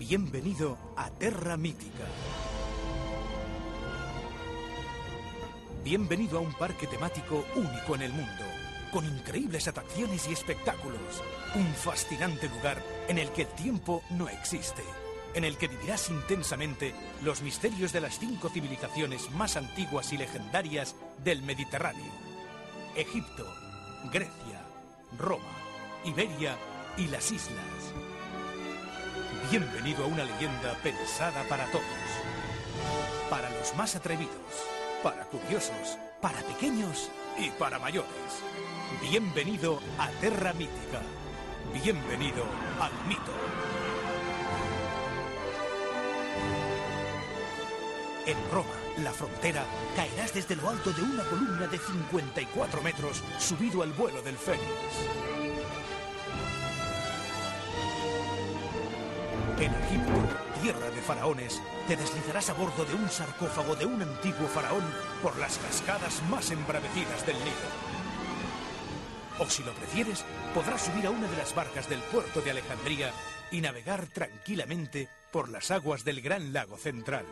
Bienvenido a Terra Mítica. Bienvenido a un parque temático único en el mundo, con increíbles atracciones y espectáculos. Un fascinante lugar en el que el tiempo no existe, en el que vivirás intensamente los misterios de las 5 civilizaciones más antiguas y legendarias del Mediterráneo: Egipto, Grecia, Roma, Iberia y las islas. Bienvenido a una leyenda pensada para todos. Para los más atrevidos, para curiosos, para pequeños y para mayores. Bienvenido a Terra Mítica. Bienvenido al mito. En Roma, la frontera, caerás desde lo alto de una columna de 54 metros, subido al vuelo del Fénix. En Egipto, tierra de faraones, te deslizarás a bordo de un sarcófago de un antiguo faraón por las cascadas más embravecidas del Nilo. O si lo prefieres, podrás subir a una de las barcas del puerto de Alejandría y navegar tranquilamente por las aguas del Gran Lago Central.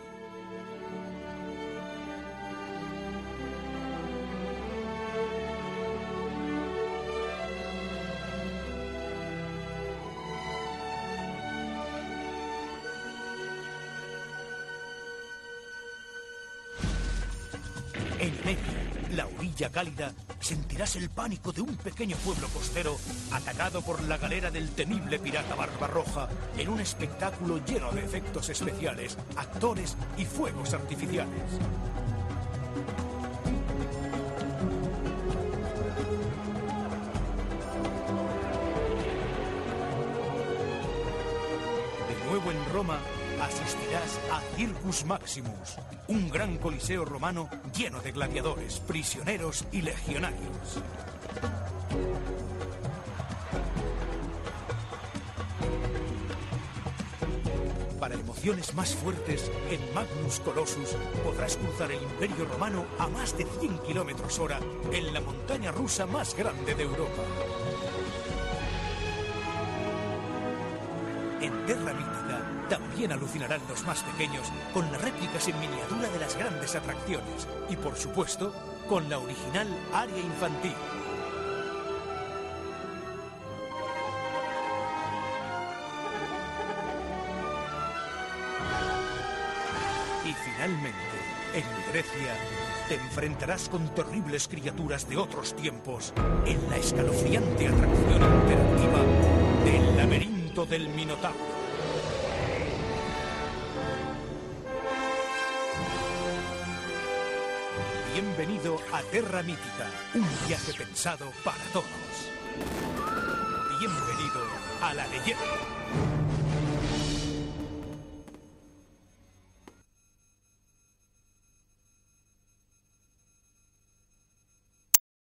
En Iberia, la orilla cálida, sentirás el pánico de un pequeño pueblo costero atacado por la galera del temible pirata Barbarroja en un espectáculo lleno de efectos especiales, actores y fuegos artificiales. De nuevo en Roma, asistirás a Circus Maximus, un gran coliseo romano lleno de gladiadores, prisioneros y legionarios. Para emociones más fuertes, en Magnus Colossus podrás cruzar el Imperio Romano a más de 100 km/h en la montaña rusa más grande de Europa. En Terra Mítica también alucinarán los más pequeños con las réplicas en miniatura de las grandes atracciones y, por supuesto, con la original área infantil. Y finalmente, en Grecia, te enfrentarás con terribles criaturas de otros tiempos en la escalofriante atracción interactiva del laberinto del Minotauro. Bienvenido a Terra Mítica, un viaje pensado para todos. Bienvenido a la leyenda.